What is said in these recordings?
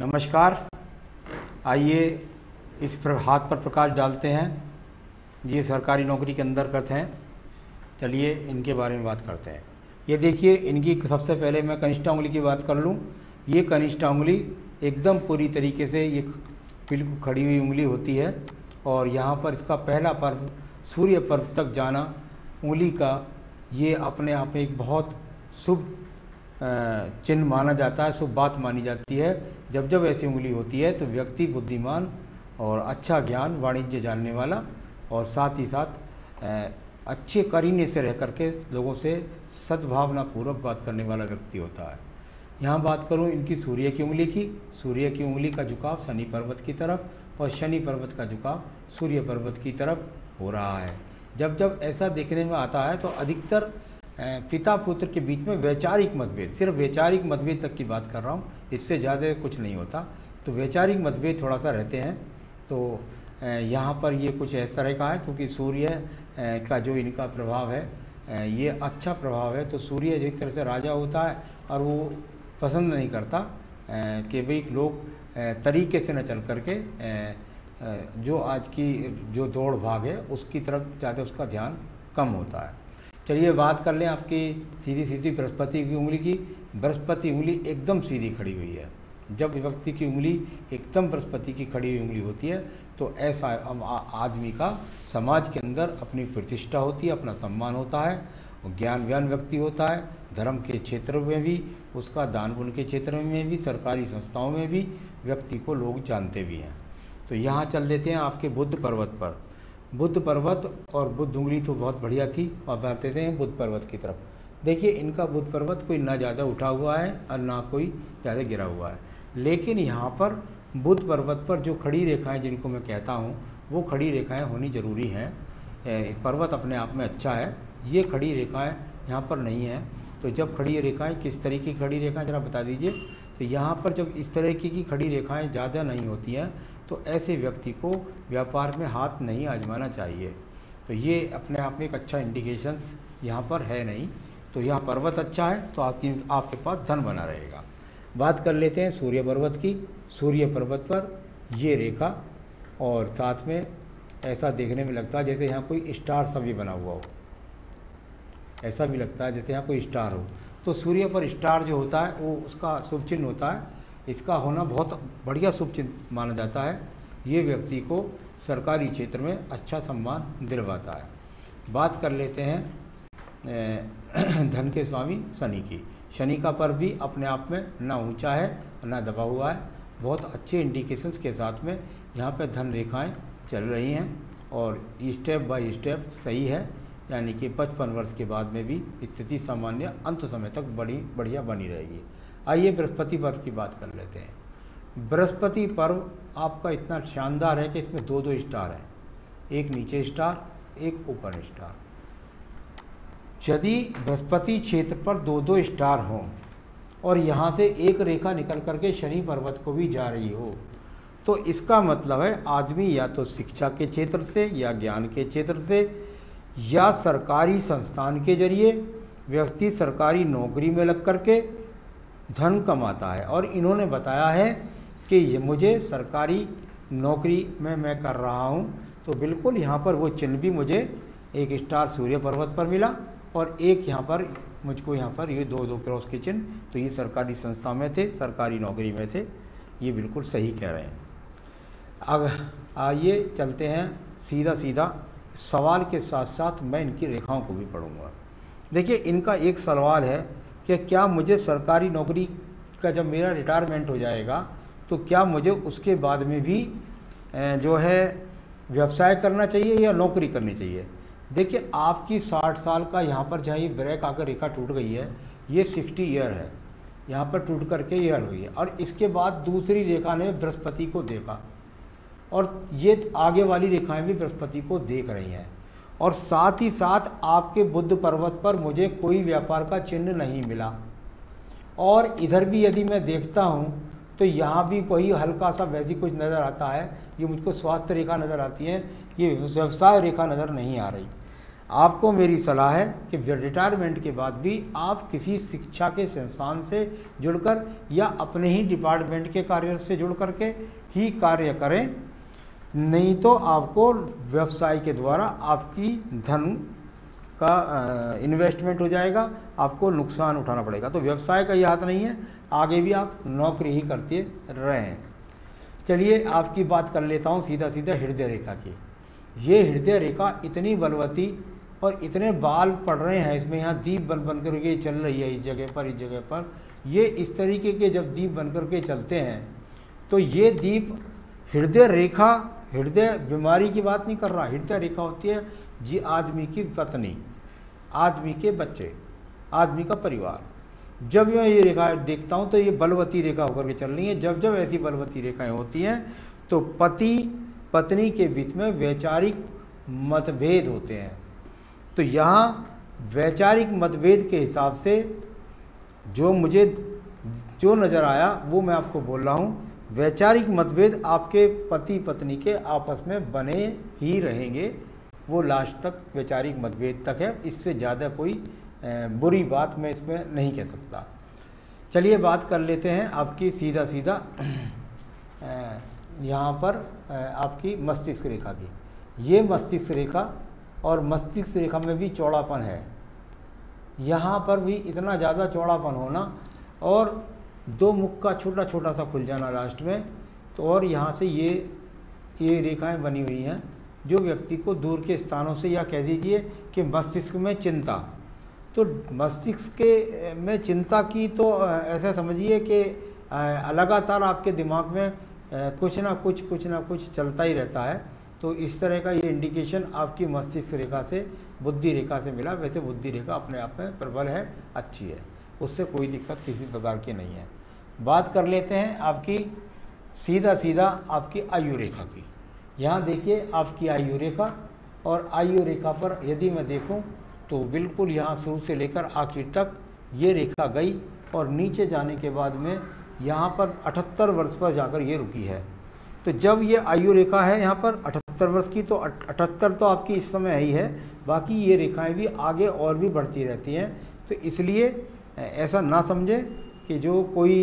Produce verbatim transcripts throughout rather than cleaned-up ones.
नमस्कार। आइए इस पर हाथ पर प्रकाश डालते हैं। ये सरकारी नौकरी के अंतर्गत हैं। चलिए इनके बारे में बात करते हैं। ये देखिए, इनकी सबसे पहले मैं कनिष्ठा उंगली की बात कर लूँ। ये कनिष्ठा उंगली एकदम पूरी तरीके से ये बिल्कुल खड़ी हुई उंगली होती है और यहाँ पर इसका पहला पर्व सूर्य पर्व तक जाना उंगली का ये अपने आप में एक बहुत शुभ चिन्ह माना जाता है, शुभ बात मानी जाती है। जब जब ऐसी उंगली होती है तो व्यक्ति बुद्धिमान और अच्छा ज्ञान वाणिज्य जानने वाला और साथ ही साथ अच्छे करीने से रह करके लोगों से सद्भावना पूर्वक बात करने वाला व्यक्ति होता है। यहाँ बात करूँ इनकी सूर्य की उंगली की। सूर्य की उंगली का झुकाव शनि पर्वत की तरफ और शनि पर्वत का झुकाव सूर्य पर्वत की तरफ हो रहा है। जब जब ऐसा देखने में आता है तो अधिकतर पिता पुत्र के बीच में वैचारिक मतभेद, सिर्फ वैचारिक मतभेद तक की बात कर रहा हूँ, इससे ज़्यादा कुछ नहीं होता, तो वैचारिक मतभेद थोड़ा सा रहते हैं। तो यहाँ पर ये कुछ ऐसा रहेगा है क्योंकि सूर्य का जो इनका प्रभाव है ये अच्छा प्रभाव है। तो सूर्य एक तरह से राजा होता है और वो पसंद नहीं करता कि भाई लोग तरीके से न चल करके जो आज की जो दौड़ भाग है उसकी तरफ ज़्यादा उसका ध्यान कम होता है। चलिए बात कर लें आपकी सीधी सीधी बृहस्पति की उंगली की। बृहस्पति उंगली एकदम सीधी खड़ी हुई है। जब व्यक्ति की उंगली एकदम बृहस्पति की खड़ी हुई उंगली होती है तो ऐसा आदमी का समाज के अंदर अपनी प्रतिष्ठा होती है, अपना सम्मान होता है, ज्ञान व्यान व्यक्ति होता है। धर्म के क्षेत्र में भी उसका, दान पुण्य के क्षेत्र में भी, सरकारी संस्थाओं में भी व्यक्ति को लोग जानते भी हैं। तो यहाँ चल देते हैं आपके बुद्ध पर्वत पर। बुद्ध पर्वत और बुद्ध उंगली तो बहुत बढ़िया थी। अब बढ़ते हैं बुद्ध पर्वत की तरफ। देखिए इनका बुद्ध पर्वत कोई ना ज़्यादा उठा हुआ है और ना कोई ज़्यादा गिरा हुआ है, लेकिन यहाँ पर बुद्ध पर्वत पर जो खड़ी रेखाएं जिनको मैं कहता हूँ वो खड़ी रेखाएं होनी ज़रूरी हैं। पर्वत अपने आप में अच्छा है, ये खड़ी रेखाएं यहाँ पर नहीं है। तो जब खड़ी रेखाएं, किस तरीके की खड़ी रेखाएं ज़रा बता दीजिए। तो यहाँ पर जब इस तरह की, की खड़ी रेखाएँ ज़्यादा नहीं होती हैं तो ऐसे व्यक्ति को व्यापार में हाथ नहीं आजमाना चाहिए। तो ये अपने आप में एक अच्छा इंडिकेशंस यहाँ पर है नहीं। तो यहाँ पर्वत अच्छा है तो आपकी आपके पास धन बना रहेगा। बात कर लेते हैं सूर्य पर्वत की। सूर्य पर्वत पर ये रेखा और साथ में ऐसा देखने में लगता है जैसे यहाँ कोई स्टार सा भी बना हुआ हो, ऐसा भी लगता है जैसे यहाँ कोई स्टार हो। तो सूर्य पर स्टार जो होता है वो उसका शुभ चिन्ह होता है। इसका होना बहुत बढ़िया शुभ चिन्ह माना जाता है। ये व्यक्ति को सरकारी क्षेत्र में अच्छा सम्मान दिलवाता है। बात कर लेते हैं धन के स्वामी शनि की। शनि का पर्व भी अपने आप में ना ऊंचा है ना दबा हुआ है। बहुत अच्छे इंडिकेशंस के साथ में यहाँ पे धन रेखाएं चल रही हैं और स्टेप बाय स्टेप सही है, यानी कि पचपन वर्ष के बाद में भी स्थिति सामान्य अंत समय तक बड़ी बढ़िया बनी रहेगी। आइए बृहस्पति पर्व की बात कर लेते हैं। बृहस्पति पर्व आपका इतना शानदार है कि इसमें दो दो स्टार हैं, एक नीचे स्टार, एक ऊपर स्टार। यदि बृहस्पति क्षेत्र पर दो दो स्टार हों और यहाँ से एक रेखा निकल करके शनि पर्वत को भी जा रही हो तो इसका मतलब है आदमी या तो शिक्षा के क्षेत्र से या ज्ञान के क्षेत्र से या सरकारी संस्थान के जरिए व्यक्ति सरकारी नौकरी में लग करके धन कमाता है। और इन्होंने बताया है कि ये मुझे सरकारी नौकरी में मैं कर रहा हूँ, तो बिल्कुल यहाँ पर वो चिन्ह भी मुझे एक स्टार सूर्य पर्वत पर मिला और एक यहाँ पर मुझको यहाँ पर ये दो दो क्रॉस के चिन्ह, तो ये सरकारी संस्था में थे, सरकारी नौकरी में थे। ये बिल्कुल सही कह रहे हैं। अब आइए चलते हैं सीधा सीधा सवाल के साथ साथ मैं इनकी रेखाओं को भी पढ़ूंगा। देखिए इनका एक सवाल है कि क्या मुझे सरकारी नौकरी का जब मेरा रिटायरमेंट हो जाएगा तो क्या मुझे उसके बाद में भी जो है व्यवसाय करना चाहिए या नौकरी करनी चाहिए। देखिए आपकी साठ साल का यहाँ पर जहाँ ये ब्रेक आकर रेखा टूट गई है, ये साठ ईयर है, यहाँ पर टूट करके ये हल हुई है और इसके बाद दूसरी रेखा ने बृहस्पति को देखा और ये आगे वाली रेखाएं भी बृहस्पति को देख रही हैं और साथ ही साथ आपके बुद्ध पर्वत पर मुझे कोई व्यापार का चिन्ह नहीं मिला। और इधर भी यदि मैं देखता हूँ तो यहाँ भी कोई हल्का सा वैसी कुछ नज़र आता है। ये मुझको स्वास्थ्य रेखा नज़र आती है, ये व्यवसाय रेखा नज़र नहीं आ रही। आपको मेरी सलाह है कि रिटायरमेंट के बाद भी आप किसी शिक्षा के संस्थान से जुड़कर या अपने ही डिपार्टमेंट के कार्य से जुड़ करके ही कार्य करें, नहीं तो आपको व्यवसाय के द्वारा आपकी धन का इन्वेस्टमेंट हो जाएगा, आपको नुकसान उठाना पड़ेगा। तो व्यवसाय का ये हाथ नहीं है, आगे भी आप नौकरी ही करते रहें। चलिए आपकी बात कर लेता हूँ सीधा सीधा हृदय रेखा की। ये हृदय रेखा इतनी बलवती और इतने बाल पड़ रहे हैं इसमें, यहाँ दीप बन बन कर के चल रही है इस जगह पर इस जगह पर। ये इस तरीके के जब दीप बन कर के चलते हैं तो ये दीप हृदय रेखा, हृदय बीमारी की बात नहीं कर रहा, हृदय रेखा होती है जी आदमी की पत्नी, आदमी के बच्चे, आदमी का परिवार। जब मैं ये रेखा देखता हूँ तो ये बलवती रेखा होकर के चल रही है। जब जब ऐसी बलवती रेखाएं होती हैं तो पति पत्नी के बीच में वैचारिक मतभेद होते हैं। तो यहाँ वैचारिक मतभेद के हिसाब से जो मुझे जो नज़र आया वो मैं आपको बोल रहा हूँ। वैचारिक मतभेद आपके पति पत्नी के आपस में बने ही रहेंगे, वो लास्ट तक वैचारिक मतभेद तक है। इससे ज़्यादा कोई बुरी बात मैं इसमें नहीं कह सकता। चलिए बात कर लेते हैं आपकी सीधा सीधा यहाँ पर आपकी मस्तिष्क रेखा की। ये मस्तिष्क रेखा और मस्तिष्क रेखा में भी चौड़ापन है, यहाँ पर भी इतना ज़्यादा चौड़ापन होना और दो मुख का छोटा छोटा सा खुल जाना लास्ट में। तो और यहाँ से ये ये रेखाएं बनी हुई हैं जो व्यक्ति को दूर के स्थानों से, या कह दीजिए कि मस्तिष्क में चिंता, तो मस्तिष्क के में चिंता की तो ऐसा समझिए कि लगातार आपके दिमाग में कुछ ना कुछ कुछ ना कुछ चलता ही रहता है। तो इस तरह का ये इंडिकेशन आपकी मस्तिष्क रेखा से, बुद्धि रेखा से मिला। वैसे बुद्धि रेखा अपने आप में प्रबल है, अच्छी है, उससे कोई दिक्कत किसी प्रकार की नहीं है। बात कर लेते हैं आपकी सीधा सीधा आपकी आयु रेखा की। यहाँ देखिए आपकी आयु रेखा, और आयु रेखा पर यदि मैं देखूं तो बिल्कुल यहाँ शुरू से लेकर आखिर तक ये रेखा गई और नीचे जाने के बाद में यहाँ पर अठहत्तर वर्ष पर जाकर ये रुकी है। तो जब ये आयु रेखा है यहाँ पर अठहत्तर वर्ष की, तो अठहत्तर तो आपकी इस समय ही है, बाकी ये रेखाएं भी आगे और भी बढ़ती रहती हैं। तो इसलिए ऐसा ना समझें कि जो कोई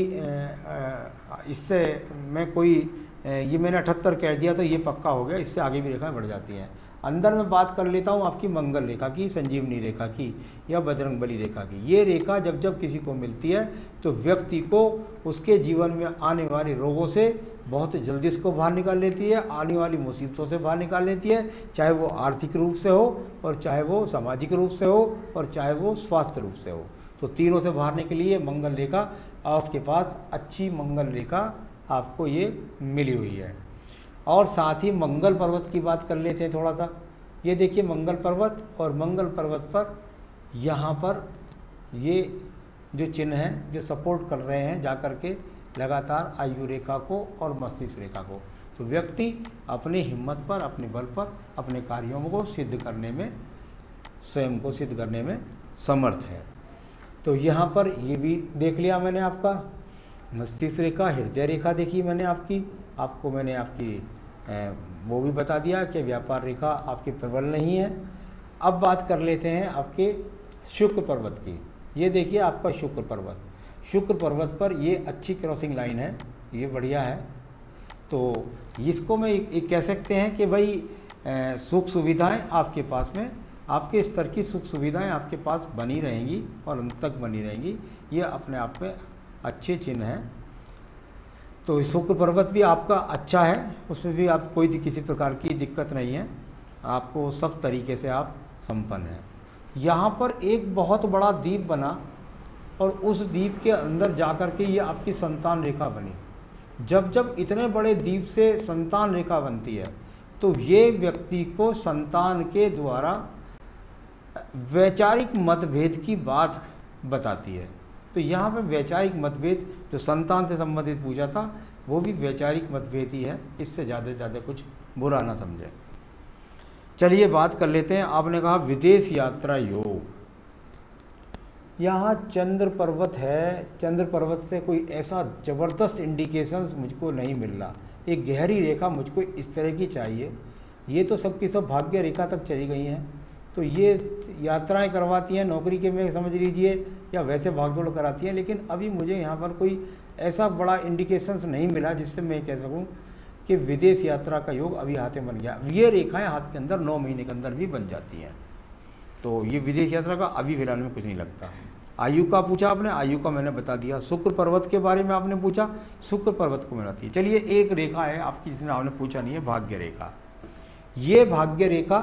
इससे मैं कोई ये मैंने अठहत्तर कह दिया तो ये पक्का हो गया, इससे आगे भी रेखाएं बढ़ जाती हैं। अंदर में बात कर लेता हूँ आपकी मंगल रेखा की, संजीवनी रेखा की या बजरंगबली रेखा की। ये रेखा जब जब किसी को मिलती है तो व्यक्ति को उसके जीवन में आने वाले रोगों से बहुत जल्दी इसको बाहर निकाल लेती है, आने वाली मुसीबतों से बाहर निकाल लेती है, चाहे वो आर्थिक रूप से हो और चाहे वो सामाजिक रूप से हो और चाहे वो स्वास्थ्य रूप से हो। तो तीनों से बाहरने के लिए मंगल रेखा आपके पास, अच्छी मंगल रेखा आपको ये मिली हुई है। और साथ ही मंगल पर्वत की बात कर लेते हैं थोड़ा सा। ये देखिए मंगल पर्वत, और मंगल पर्वत पर यहाँ पर ये जो चिन्ह हैं जो सपोर्ट कर रहे हैं जा कर के लगातार आयु रेखा को और मस्तिष्क रेखा को। तो व्यक्ति अपनी हिम्मत पर, अपने बल पर अपने कार्यों को सिद्ध करने में, स्वयं को सिद्ध करने में समर्थ है। तो यहाँ पर ये भी देख लिया मैंने आपका मस्तिष्क रेखा, हृदय रेखा देखी मैंने आपकी, आपको मैंने आपकी ए, वो भी बता दिया कि व्यापार रेखा आपकी प्रबल नहीं है। अब बात कर लेते हैं आपके शुक्र पर्वत की। ये देखिए आपका शुक्र पर्वत, शुक्र पर्वत पर ये अच्छी क्रॉसिंग लाइन है, ये बढ़िया है। तो इसको मैं एक कह सकते हैं कि भाई सुख सुविधाएं आपके पास में, आपके स्तर की सुख सुविधाएं आपके पास बनी रहेंगी और अंत तक बनी रहेंगी। ये अपने आप में अच्छे चिन्ह हैं। तो शुक्र पर्वत भी आपका अच्छा है, उसमें भी आप कोई किसी प्रकार की दिक्कत नहीं है, आपको सब तरीके से आप संपन्न हैं। यहाँ पर एक बहुत बड़ा द्वीप बना और उस द्वीप के अंदर जाकर के ये आपकी संतान रेखा बनी। जब जब इतने बड़े द्वीप से संतान रेखा बनती है तो ये व्यक्ति को संतान के द्वारा वैचारिक मतभेद की बात बताती है। तो यहाँ पे वैचारिक मतभेद जो संतान से संबंधित पूछा था वो भी वैचारिक मतभेद ही है, इससे ज़्यादा से ज़्यादा कुछ बुरा ना समझे। चलिए बात कर लेते हैं, आपने कहा विदेश यात्रा योग। यहाँ चंद्र पर्वत है, चंद्र पर्वत से कोई ऐसा ज़बरदस्त इंडिकेशंस मुझको नहीं मिल रहा। एक गहरी रेखा मुझको इस तरह की चाहिए। ये तो सबकी सब भाग्य रेखा तक चली गई हैं, तो ये यात्राएं करवाती हैं नौकरी के में समझ लीजिए, या वैसे भागदौड़ कराती हैं। लेकिन अभी मुझे यहाँ पर कोई ऐसा बड़ा इंडिकेशंस नहीं मिला जिससे मैं कह सकूँ कि विदेश यात्रा का योग अभी हाथ में बन गया। ये रेखाएं हाथ के अंदर नौ महीने के अंदर भी बन जाती हैं। तो ये विदेश यात्रा का अभी फिलहाल में कुछ नहीं लगता। आयु का पूछा आपने, आयु का मैंने बता दिया। शुक्र पर्वत के बारे में आपने पूछा, शुक्र पर्वत को मिलाती है। चलिए एक रेखा है आपकी जिसने आपने पूछा नहीं है, भाग्य रेखा। ये भाग्य रेखा,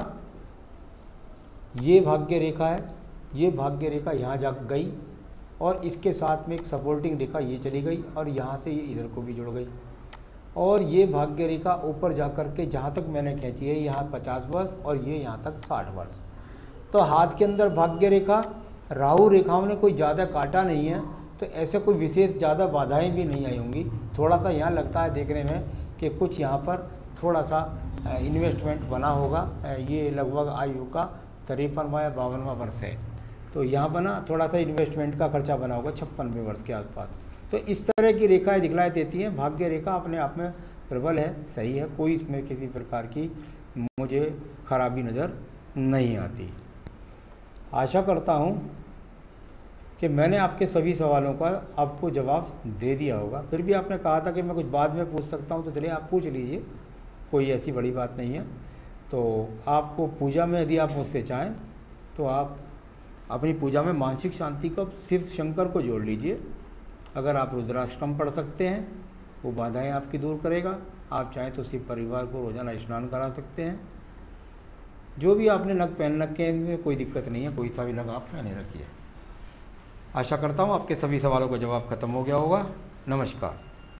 ये भाग्य रेखा है, ये भाग्य रेखा यहाँ जा गई और इसके साथ में एक सपोर्टिंग रेखा ये चली गई और यहाँ से ये इधर को भी जुड़ गई। और ये भाग्य रेखा ऊपर जा कर के जहाँ तक मैंने खींची है यहाँ पचास वर्ष और ये यहाँ तक साठ वर्ष। तो हाथ के अंदर भाग्य रेखा, राहु रेखाओं ने कोई ज़्यादा काटा नहीं है, तो ऐसे कोई विशेष ज़्यादा बाधाएं भी नहीं आई होंगी। थोड़ा सा यहाँ लगता है देखने में कि कुछ यहाँ पर थोड़ा सा इन्वेस्टमेंट बना होगा। ये लगभग आयु का तिरपनवा या बावनवा वर्ष है, तो यहाँ बना थोड़ा सा इन्वेस्टमेंट का खर्चा बना होगा छप्पनवें वर्ष के आसपास। तो इस तरह की रेखाएं दिखलाई देती हैं। भाग्य रेखा अपने आप में प्रबल है, सही है, कोई इसमें किसी प्रकार की मुझे खराबी नज़र नहीं आती। आशा करता हूँ कि मैंने आपके सभी सवालों का आपको जवाब दे दिया होगा। फिर भी आपने कहा था कि मैं कुछ बाद में पूछ सकता हूँ, तो चलिए आप पूछ लीजिए, कोई ऐसी बड़ी बात नहीं है। तो आपको पूजा में यदि आप मुझसे चाहें तो आप अपनी पूजा में मानसिक शांति को सिर्फ शंकर को जोड़ लीजिए। अगर आप रुद्राष्टकम पढ़ सकते हैं, वो बाधाएं आपकी दूर करेगा। आप चाहें तो शिव परिवार को रोजाना स्नान करा सकते हैं। जो भी आपने नग पहन रखे हैं इनमें कोई दिक्कत नहीं है, कोई सा भी नग आप पहने रखिए। आशा करता हूँ आपके सभी सवालों का जवाब खत्म हो गया होगा। नमस्कार।